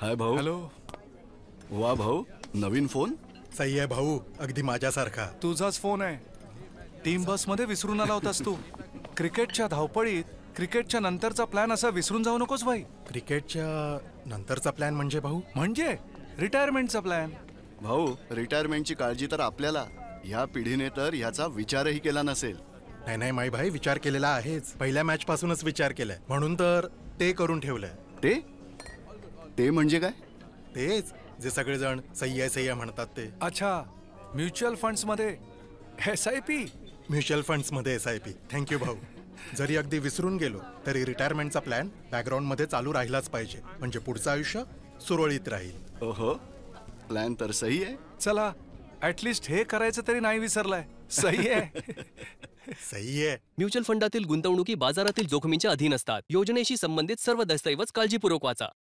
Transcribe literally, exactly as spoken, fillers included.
हाय भाऊ. हॅलो. वा भाऊ, नवीन फोन. सही आहे भाऊ, अगदी माझ्यासारखा. तुझाच फोन आहे. टीम बस मध्ये विसरून आला होतास तू. क्रिकेटच्या धावपळीत क्रिकेटच्या नंतरचा प्लॅन असा विसरून जाऊ नकोस भाई. क्रिकेटच्या नंतरचा प्लॅन म्हणजे भाऊ? म्हणजे रिटायरमेंटचा प्लॅन. भाऊ, रिटायरमेंटची काळजी तर आपल्याला, ह्या पिढीने तर ह्याचा विचारही केला नसेल. नाही नाही माई भाई, विचार केलेला आहेच. पहिल्या मॅच पासूनच विचार केलाय, म्हणून तर ते करून ठेवलंय. ते ते म्हणजे काय? तेच जे सगळेजण सही आहे सही आहे म्हणतात ते. अच्छा, म्युच्युअल फंड्स मध्ये S I P. Mutual funds मध्ये एस आय पी. थँक्यू भाऊ. जरी अगदी विसरून गेलो तरी रिटायरमेंटचा प्लॅन बॅकग्राऊंड मध्ये चालू राहिलाच पाहिजे, म्हणजे पुढचं आयुष्य सुरळीत राहील. ओहो, प्लॅन तर सही आहे. चला, ऍटलिस्ट हे करायचं तरी नाही विसरलाय. सही आहे. सही आहे. म्युच्युअल फंडातील गुंतवणुकी बाजारातील जोखमींच्या अधीन असतात. योजनेशी संबंधित सर्व दस्तऐवज काळजीपूर्वक वाचा.